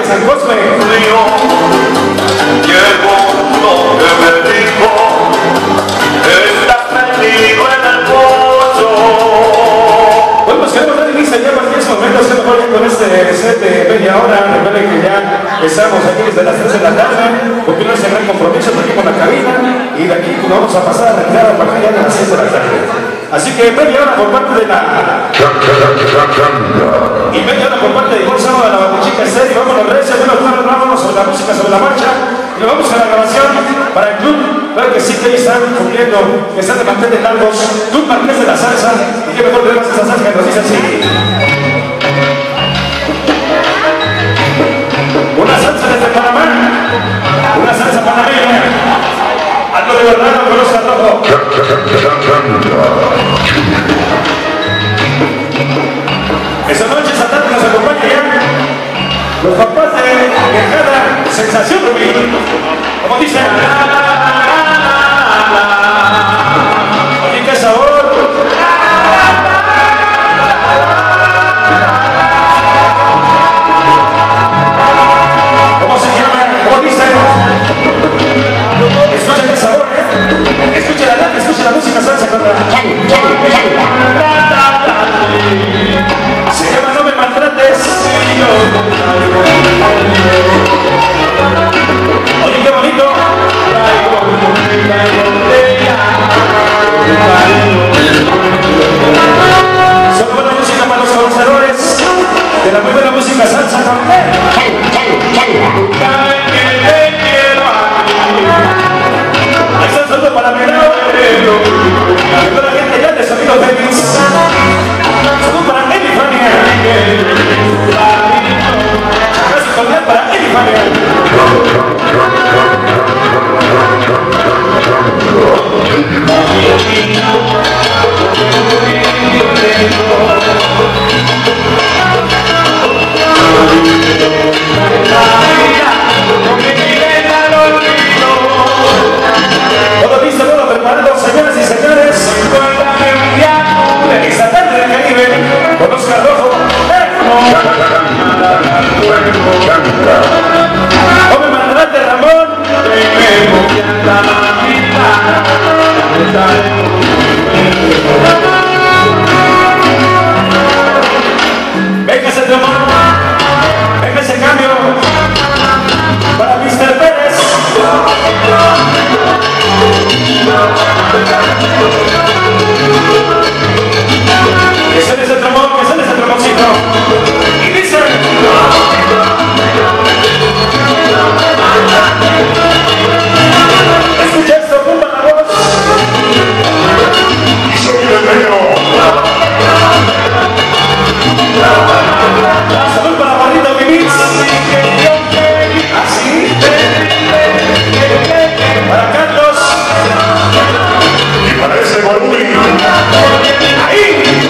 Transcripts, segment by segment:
San Cosme. Llegó lo que me dijo, estás metido en el pozo. Bueno, pues queremos dar inicio ya para 10 momentos, que mejor con este set de media hora. Recuerden que ya estamos aquí desde las 3 de la tarde, porque no es el gran compromiso aquí con la cabina, y de aquí pues, vamos a pasar a retirar a partir ya de las 6 de la tarde. Así que media hora por parte de la... y media hora por parte de Ivonne Sábado de la Batichica Estéreo. Vámonos recio, vámonos sobre la música, sobre la marcha, y nos vamos a la grabación para el club. Claro que sí, que ahí están cumpliendo, que están de manteles largos, Club Marqués de la Salsa, y que mejor tenemos esa salsa que nos dice así. Una salsa desde Panamá, una salsa panameña, algo de verdad con Oscar Rojo. Esa noche, esa tarde nos acompaña ya los papás de Quejada, Sensación Rubí, como dicen. Oye, qué sabor. ¿Cómo se llama? ¿Cómo dicen? Escuchen el sabor, escuchen la letra, escuchen la música salsa con la... Se llama No me maltrates. Oye, qué bonito. Son buena música para los conocedores de la muy buena música salsa. Ahí está el saludo para Pelao. Toda la gente ya de Sonido Félix. Saludo para Elifania. Gracias cordial para Elifania. Todo listo, todo preparado, señoras y señores. Esta tarde del Caribe, con Oscar Rojo. No me maltrate, Ramón. Venga ese Ramón. Venga ese cambio. Para Mr. Pérez. Que sale ese tramón, que sale ese tramoncito. Y dice... Escucha esto, pumba la voz. Soy el mío. Salud para Barrita Vivix. Así. Para Carlos. Y para ese Guaruli. Ahí.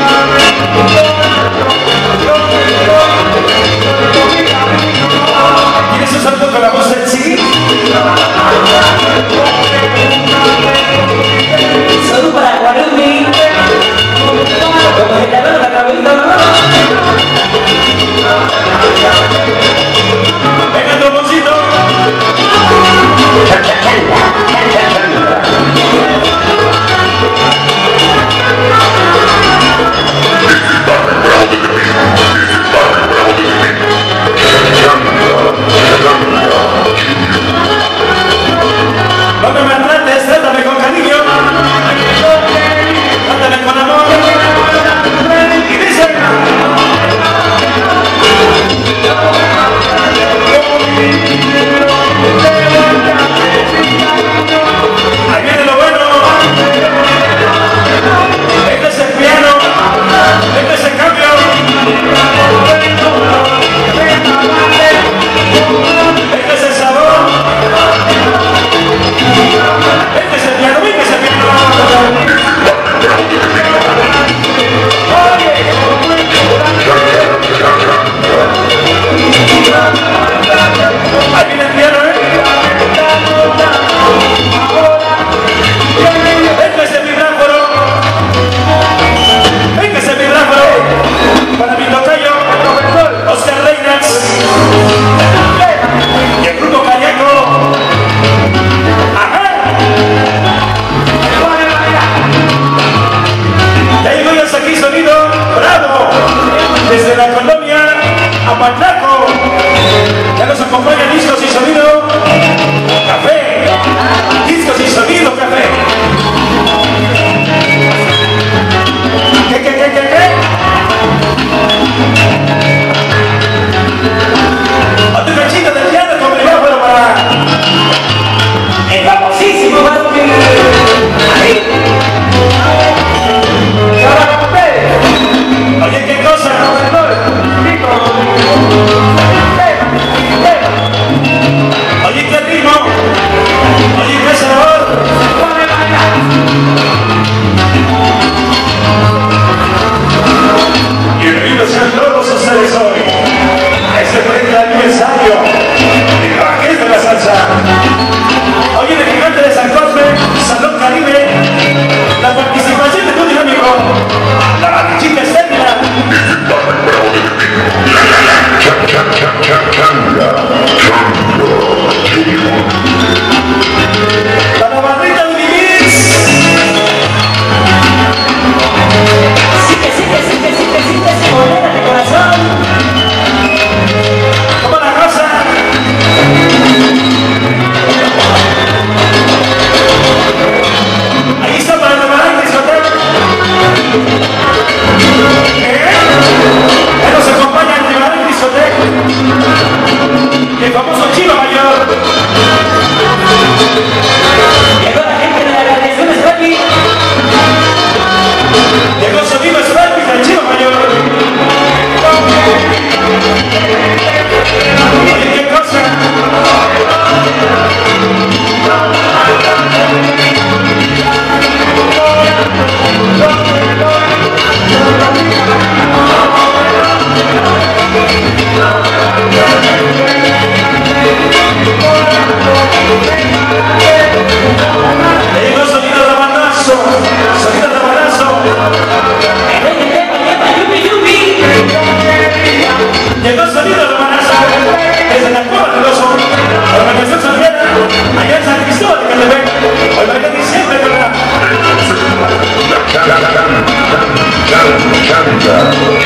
¿Tienes un salto con la voz del sí? Salud para Guarumi. Como se llama la cabeza. Venga, tromboncito. No me maltrates, trátame con cariño. Trátame con amor. Y dice... Ahí viene lo bueno. Este es el piano. Este es el cambio. Este es el sabor. Este es el piano. Este es el piano. Ahí viene el piano, Este es el vibráfono. Este es el vibráfono. Para mi tocayo, Oscar Reinas. Ya nos acompaña Discos y Sonido Café. Discos y Sonido Café. ¿Qué? Otra fechita del piano con el micrófono para el famosísimo Martín. Oye, ¿qué cosa? Oye, ¿qué ritmo? Oye, ¿qué sabor? Bienvenidos sean todos ustedes hoy a este 30 aniversario de Raquel de la Salsa. Hoy en el Gigante de San Cosme, Salón Caribe, la participación de tu dinámico, la batichica estética. La navarrita de Vivís. Sí, bolera de corazón. Como la rosa. Ahí está para la barra de discoteca. Él nos acompaña en la barra de discoteca. El famoso Chilo Mayor. Llegó la gente de la graduación de Sparky. Llegó Sonido Sparky del Chilo Mayor. Oye, ¿qué cosa? Llegó Sonido de Banazo. Sonido de Banazo. Llegó Sonido de Banazo. Desde la Cueva del Oso. Organización Soriana. Allá en San Cristóbal de Catepec. Hoy va a ir siempre, ¿verdad?